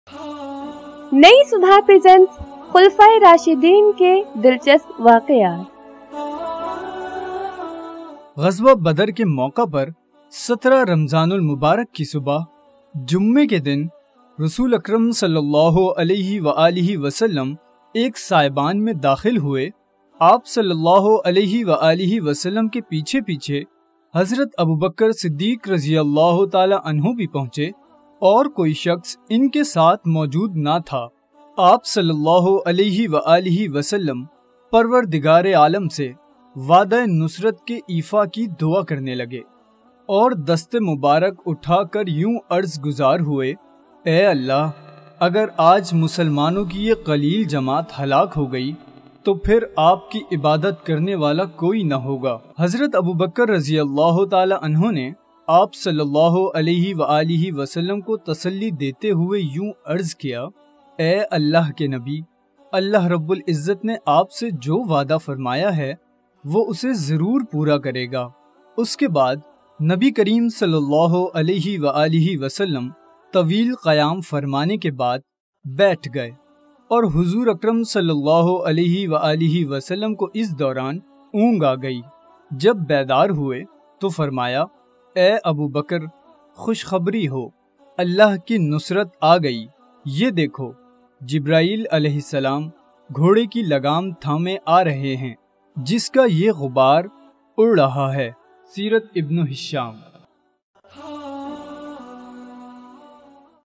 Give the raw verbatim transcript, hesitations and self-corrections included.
नई सुधा प्रेजेंट्स खुलफाए राशिदीन के दिलचस्प वाकयात। ग़ज़वा बदर के मौका पर सत्रह रमज़ानुल मुबारक की सुबह जुम्मे के दिन रसूल अकरम सल्लल्लाहु अलैहि वआलिहि वसल्लम एक साइबान में दाखिल हुए। आप सल्लल्लाहु अलैहि वआलिहि वसल्लम के पीछे पीछे हज़रत अबू बकर सिद्दीक रज़ी अल्लाह ताला अन्हु भी पहुँचे और कोई शख्स इनके साथ मौजूद ना था। आप सल्लल्लाहु अलैहि वआलिहि वसल्लम परवरदिगारे आलम से वादा नुसरत के ईफा की दुआ करने लगे और दस्ते मुबारक उठाकर यूं अर्ज गुजार हुए, ए अल्लाह, अगर आज मुसलमानों की ये कलील जमात हलाक हो गई तो फिर आपकी इबादत करने वाला कोई न होगा। हजरत अबू बकर रजी अल्लाह ताला अन्हो ने आप सल्लल्लाहु अलैहि वआलिहि वसल्लम को तसल्ली देते हुए यूं अर्ज किया, ए अल्लाह के नबी, अल्लाह रब्बुल इज़्ज़त ने आपसे जो वादा फरमाया है वो उसे जरूर पूरा करेगा। उसके बाद नबी करीम सल्लल्लाहु अलैहि वआलिहि वसल्लम तवील क़याम फरमाने के बाद बैठ गए और हुजूर अकरम सल्लल्लाहु अलैहि वआलिहि वसल्लम को इस दौरान ऊँग आ गई। जब बेदार हुए तो फरमाया, ए अबू बकर, खुशखबरी हो, अल्लाह की नुसरत आ गई। ये देखो, जिब्राइल अलैहिस्सलाम घोड़े की लगाम थामे आ रहे हैं जिसका ये गुबार उड़ रहा है। सीरत इब्न हिशाम।